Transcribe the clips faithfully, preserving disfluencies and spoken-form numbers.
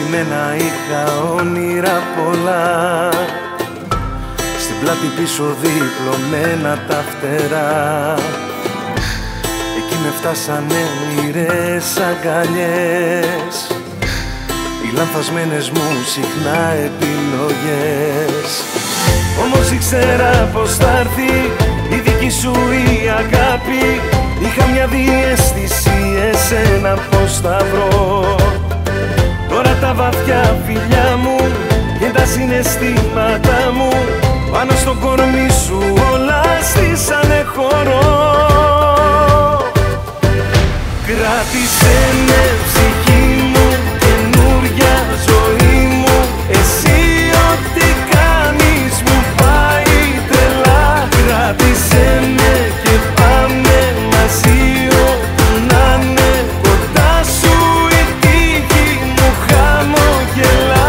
Κρυμμένα είχα όνειρα πολλά, στην πλάτη πίσω διπλωμένα τα φτερά. Εκεί με φτάσανε όνειρες αγκαλιές, οι λανθασμένες μου συχνά επιλογές. Όμως ήξερα πως θα έρθει η δική σου η αγάπη. Είχα μια διαίσθηση εσένα πως θα βρω. Τώρα τα βαθιά φιλιά μου και τα συναισθήματα μου πάνω στο κορμί σου όλα στήσανε χώρο. Κράτησε με ψυχή μου καινούρια ζωή μου. Εσύ ό,τι κάνεις μου πάει τρελά. Κράτησε με και πάμε μαζί όπου να είναι. Κοντά σου η τύχη μου χαμογελά.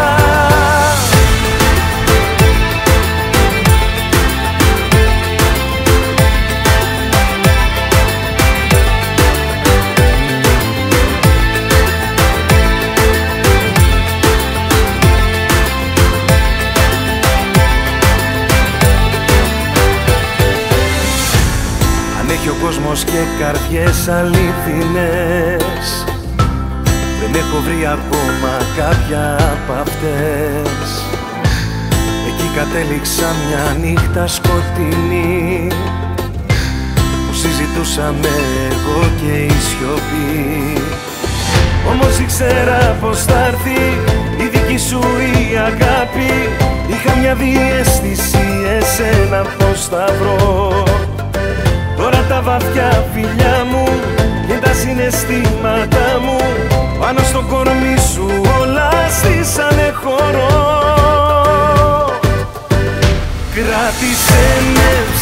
Έχει ο κόσμος και καρδιές αληθινές, δεν έχω βρει ακόμα κάποια από αυτές. Εκεί κατέληξα μια νύχτα σκοτεινή που συζητούσαμε εγώ και η σιωπή. Όμως ήξερα πως θα έρθει η δική σου η αγάπη. Είχα μια διαίσθηση εσένα πως θα βρω. Τώρα τα βαθιά φιλιά μου και τα συναισθήματα μου πάνω στο κορμί σου όλα στήσανε χώρο. Κράτησε με